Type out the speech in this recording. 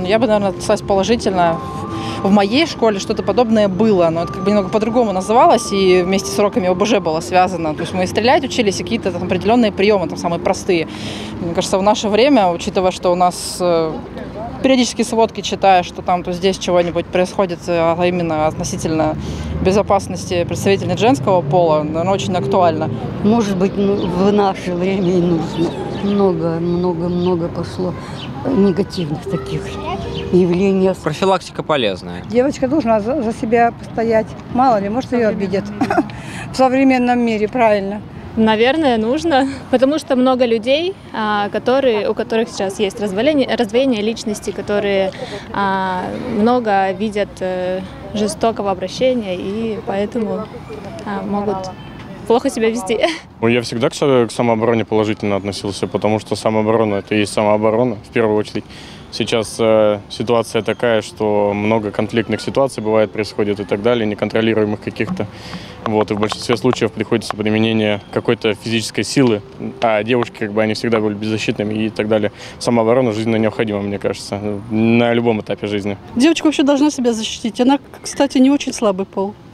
Я бы, наверное, отнеслась положительно. В моей школе что-то подобное было, но это как бы немного по-другому называлось, и вместе с уроками ОБЖ было связано. То есть мы и стрелять учились, и какие-то там определенные приемы, там самые простые. Мне кажется, в наше время, учитывая, что у нас периодически сводки читаешь, что там то здесь чего-нибудь происходит, а именно относительно безопасности представительниц женского пола, наверное, очень актуально. Может быть, в наше время и нужно. Много пошло негативных таких явлений. Профилактика полезная. Девочка должна за себя постоять. Мало ли, может, ее обидят в современном мире, правильно. Наверное, нужно, потому что много людей, у которых сейчас есть раздвоение личности, которые много видят жестокого обращения и поэтому могут плохо себя вести. Я всегда к самообороне положительно относился, потому что самооборона – это и есть самооборона, в первую очередь. Сейчас ситуация такая, что много конфликтных ситуаций бывает, происходит и так далее, неконтролируемых каких-то. И в большинстве случаев приходится применение какой-то физической силы, а девушки, они всегда были беззащитными и так далее. Самооборона жизненно необходима, мне кажется, на любом этапе жизни. Девочка вообще должна себя защитить. Она, кстати, не очень слабый пол.